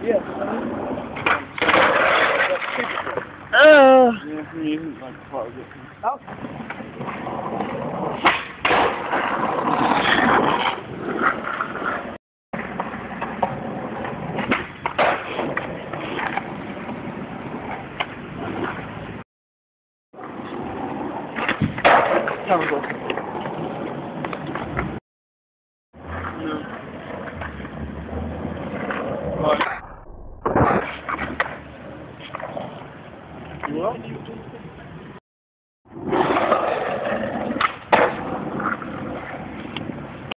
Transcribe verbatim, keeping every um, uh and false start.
Yeah. Uh, Yeah, he isn't like part of it. oh. Terrible.